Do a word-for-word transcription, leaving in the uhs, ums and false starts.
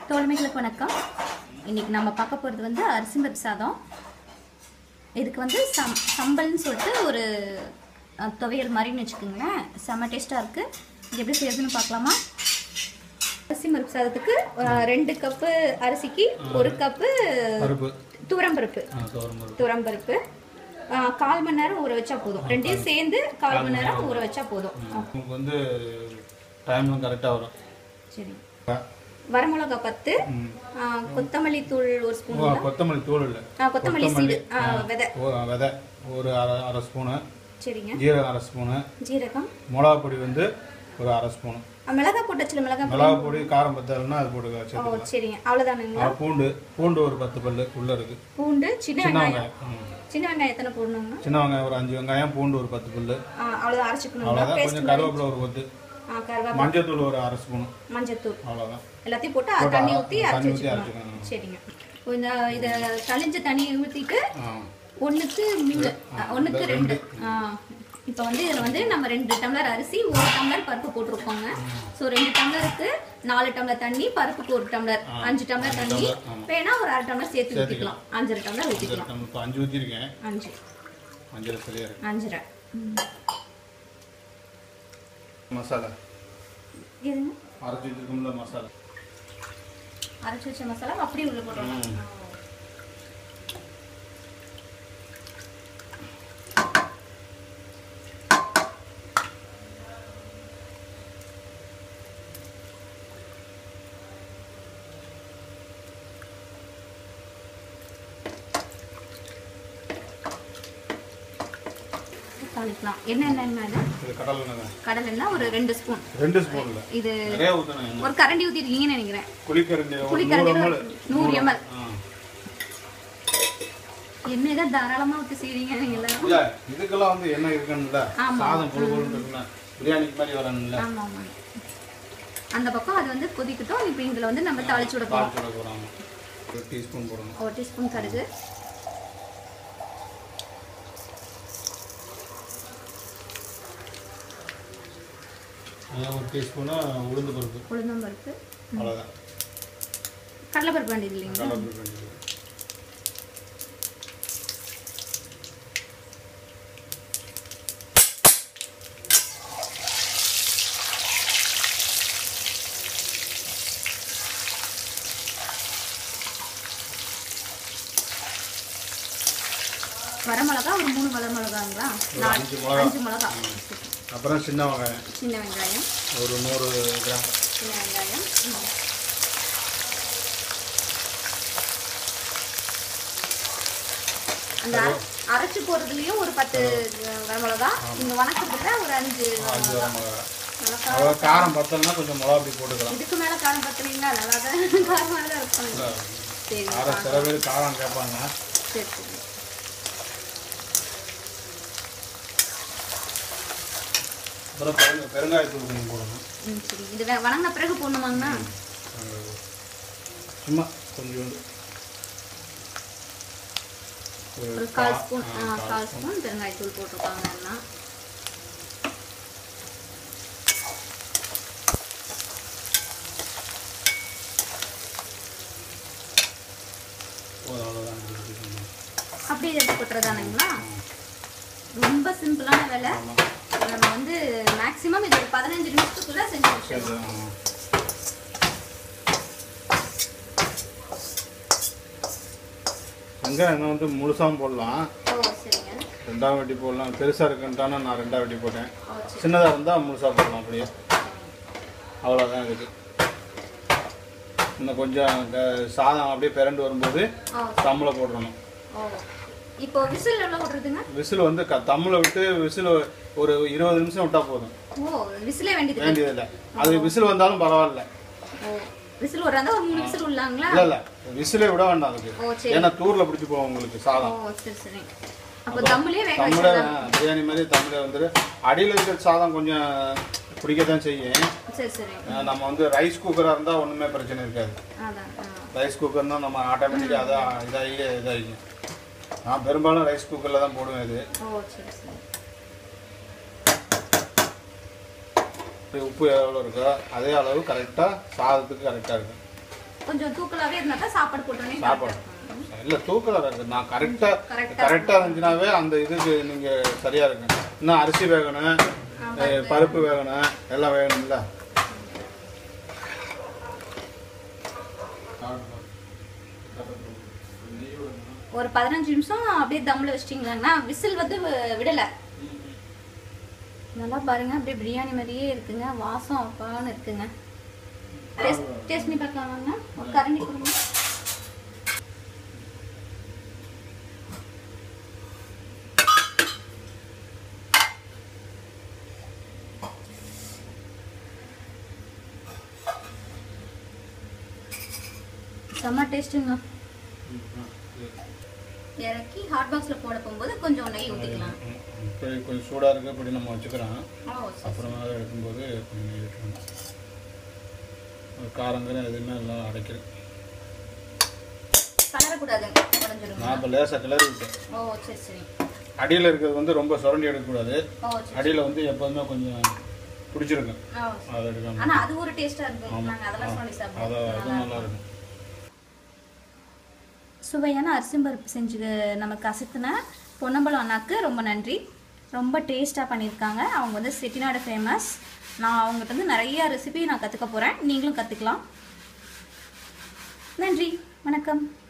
தோழமைகளுக்கு வணக்கம். இன்னைக்கு நம்ம பார்க்க போகிறது வந்து அரிசி பருப்பு சாதம். இதுக்கு வந்து சம் சம்பல்னு சொல்லிட்டு ஒரு துவையல் மாதிரின்னு வச்சுக்கோங்களேன். செம்ம டேஸ்ட்டாக இருக்குது. இது எப்படி செய்யறதுன்னு பார்க்கலாமா? அரிசி பருப்பு சாதத்துக்கு ரெண்டு கப்பு அரிசிக்கு ஒரு கப்பு துவரம்பருப்பு துவரம்பருப்பு கால் மணி நேரம் ஊற வச்சா போதும். ரெண்டையும் சேர்ந்து கால் மணி நேரம் ஊற வச்சா போதும். வந்து டைம் கரெக்டாக வரும். சரி. வரமிளகா பத்து, கொத்தமல்லி தூள் ஒரு ஸ்பூன். கொத்தமல்லி தூள் இல்லை, கொத்தமல்லி சீடு விதை விதை ஒரு அரை அரை ஸ்பூனு. சரிங்க. ஜீரகம் அரை ஸ்பூனு. ஜீரகம். மிளகா பொடி வந்து ஒரு அரை ஸ்பூனு. மிளகா போட்டு மிளகா மிளகா பொடி காரம் பத்தலைன்னா அது போட்டு வச்சு. சரிங்க, அவ்வளோதானுங்களா? பூண்டு பூண்டு ஒரு பத்து பல்லு உள்ள இருக்கு. பூண்டு சின்ன வெங்காயம் சின்ன வெங்காயம் எத்தனை போடணுங்க? சின்ன வெங்காயம் ஒரு அஞ்சு வெங்காயம், பூண்டு ஒரு பத்து பல்லு. அவ்வளோதான், அரைச்சிக்கணும். அவ்வளோதான். கொஞ்சம் கருவேப்பிலை ஒரு கொத்து, மஞ்சத்தூள் ஒரு அரை ஸ்பூன். மஞ்சத்தூள் அவ்வளோதான். எல்லாத்தையும் போட்டு தண்ணி ஊற்றி அரைச்சி வச்சுக்கணும். சரிங்க. இந்த இதை கழிஞ்ச தண்ணியை ஊற்றிட்டு ஒன்றுக்கு மீன் ஒன்றுக்கு ரெண்டு. இப்போ வந்து இதில் வந்து நம்ம ரெண்டு டம்ளர் அரிசி ஒரு டம்ளர் பருப்பு போட்டிருக்கோங்க. ஸோ ரெண்டு டம்ளருக்கு நாலு டம்ளர் தண்ணி, பருப்புக்கு ஒரு டம்ளர், அஞ்சு டம்ளர் தண்ணி. வேணா ஒரு அரை டம்ளர் சேர்த்து ஊற்றிக்கலாம். அஞ்சரை டம்ளர் ஊற்றிக்கலாம். அஞ்சு ஊற்றிருக்கேன். அஞ்சு அஞ்சரை சரியா இருக்கு. அஞ்சரை. மசாலா எதுங்க? அரைச்சி வச்சிருக்கோம்ல மசாலா, அரைச்சி வச்ச மசாலா அப்படியே உள்ள போடுறோம். தாளிக்கலாம். என்ன எண்ணெய்? இது கடலை எண்ணெய். கடலை எண்ணெய் ஒரு ரெண்டு ஸ்பூன். ரெண்டு ஸ்பூன் இல்ல, இது நிறைய ஊத்தணும். ஒரு கரண்டி ஊத்திருக்கீங்கன்னு நினைக்கிறேன். குளிக்கரண்டி குளிக்கரண்டி நூறு எம்எல். எண்ணெய் தான் தாராளமா ஊத்தி செய்றீங்க நீங்களா? இல்ல, இதுக்கெல்லாம் வந்து எண்ணெய் இருக்கணும்ல. சாதம் புளு புளுன்னு இருக்குல, பிரியாணி மாதிரி வரணும்ல. ஆமா ஆமா. அந்த பக்கம் அது வந்து கொதிக்கட்டும். இப்போ இதுல வந்து நம்ம தாளிச்சு விட போறோம். தாளிச்சு விட போறோம். ஒரு டீஸ்பூன் போடணும். ஒரு டீஸ்பூன் கடுகு, ஒரு டீஸ்பூனா உளுந்து பருப்பு. உளுந்தம் பருப்பு அவ்வளோதான். கடலை பருப்பு வேண்டியது இல்லைங்க? கடலை பருப்பு வேண்டியது. வரமிளகா ஒரு மூணு வரமிளகாங்களா? அஞ்சு மிளகா. அஞ்சு மிளகா. அப்புறம் சின்ன வெங்காயம். சின்ன வெங்காயம் ஒரு நூறு கிராம். சின்ன வெங்காயம். அந்த அரைச்சி போடுறதுலயும் ஒரு பத்து வரமிளகா, இங்க வணக்கத்துல ஒரு அஞ்சு அஞ்சு வரமிளகா. காரம் பத்தலைன்னா கொஞ்சம் மிளகா அப்படி போட்டுக்கலாம். இதுக்கு மேல காரம் பத்தலைங்களா? நல்லா தான் காரமாக தான் இருக்கும். சரி, சில பேர் காரம் கேட்பாங்க. சரி சரி. அப்புறம் பெருங்காயத்தூள் கொஞ்சம் போடணும். ம் சரி. இது வணங்கின பிறகு போடணுமாங்கண்ணா? சும்மா கொஞ்சோண்டு ஒரு கால் ஸ்பூன். கால் ஸ்பூன் பெருங்காயத்தூள் போட்டிருக்காங்க அண்ணா. அப்படியே எடுத்து போட்டுறதானுங்களா? ரொம்ப சிம்பிளான வேலை. நம்ம வந்து மேக்ஸிமம் இது ஒரு பதினஞ்சு நிமிஷத்துக்குள்ள செஞ்சு முடிச்சிடலாம். வெங்காயம் வந்து முழுசாகவும் போடலாம். ஓ சரிங்க. ரெண்டாவது வெட்டி போடலாம். பெருசாக இருக்குன்ட்டானா நான் ரெண்டாவது வெட்டி போட்டேன். சின்னதாக இருந்தால் முழுசாக போடலாம். அப்படியே அவ்வளோதான் இருக்குது. இன்னும் கொஞ்சம் சாதம் அப்படியே பிறண்டு வரும்போது தம்மில் போடணும். இப்போ விசில் எவ்வளோ விடுறதுங்க? விசில் வந்து தம்மில் விட்டு விசில் ஒரு இருபது நிமிஷம் விட்டா போதும். ஓ விசிலே வேண்டியது வேண்டியதில்லை. அது விசில் வந்தாலும் பரவாயில்ல. ஓ விசில் வராதா? ஒரு மூணு விசில் விடலாங்களா? இல்லை இல்லை, விசிலே விட வேண்டாம் அதுக்கு. ஏன்னா தூரில் பிடிச்சி போகும் உங்களுக்கு சாதம். ஓ சரி சரி. அப்போ தம்மிலே வேக வச்சிடலாம். பிரியாணி மாதிரி தம்மில் வந்து அடியில் இருக்கிற சாதம் கொஞ்சம் பிடிக்கத்தான் செய்யும். சரி சரி. நம்ம வந்து ரைஸ் குக்கராக இருந்தால் ஒன்றுமே பிரச்சனை இருக்காது. ரைஸ் குக்கர்னா நம்ம ஆட்டோமேட்டிக்காக அதான் இதாகி இதாகிக்கும். நான் பெரும்பாலும் ரைஸ் குக்கரில் தான் போடுவேன் இது. ஓ சரி சரி. உப்பு எவ்வளோ இருக்கோ அதே அளவு கரெக்டாக சாதத்துக்கு கரெக்டாக இருக்கும். கொஞ்சம் தூக்கலாவே இருந்தா தான் சாப்பாடு போட்டோனே சாப்பாடு இல்ல தூக்கலா இருக்கு. நான் கரெக்டா கரெக்டா இருந்துச்சுனாவே அந்த இதுக்கு நீங்க சரியா இருக்கு. இன்னும் அரிசி வேகணும், பருப்பு வேகணும், எல்லாம் வேகணும்ல. ஒரு பதினஞ்சு நிமிஷம் அப்படியே தம்ல வச்சிட்டீங்களான்னா விசில் வந்து விடல. நல்லா பாருங்க, அப்படியே பிரியாணி மாதிரியே இருக்குங்க. வாசம் அப்பான்னு இருக்குங்க. டேஸ்ட் டேஸ்ட் பண்ணி பார்க்கலாமாங்க? ஒரு கரண்டி கொடுங்க. செம்ம டேஸ்ட்டுங்க. இறக்கி ஹாட் பாக்ஸில் போட போகும்போது கொஞ்சம் நெய் ஊற்றிக்கலாம். கொஞ்சம் சூடாக இருக்குது அப்படி நம்ம வச்சுக்கிறோம். அப்புறமா எடுக்கும்போது கொஞ்சம் நெய் ஊற்றணும். காரங்கரம் எதுவுமே எல்லாம் அடைக்கிறேன். கலரக்கூடாதுங்க, உடஞ்சிடும். நான் இப்போ லேசாக கிளறி விட்டேன். ஓ சரி சரி. அடியில் இருக்கிறது வந்து ரொம்ப சுரண்டி எடுக்கக்கூடாது. அடியில் வந்து எப்போதுமே கொஞ்சம் பிடிச்சிருக்கும். அதை எடுக்கணும். ஆனால் அது ஒரு டேஸ்ட்டாக இருக்கும். நாங்கள் அதெல்லாம் சொல்லி சாப்பிடுவோம். அது நல்லா இருக்கும். சுவையான அரிசி பருப்பு செஞ்சு நமக்கு அசத்துன பொன்னம்பலம் அண்ணாக்கு ரொம்ப நன்றி. ரொம்ப டேஸ்ட்டாக பண்ணியிருக்காங்க. அவங்க வந்து செட்டிநாடு ஃபேமஸ். நான் அவங்ககிட்ட வந்து நிறைய ரெசிபி நான் கற்றுக்க போகிறேன். நீங்களும் கற்றுக்கலாம். நன்றி, வணக்கம்.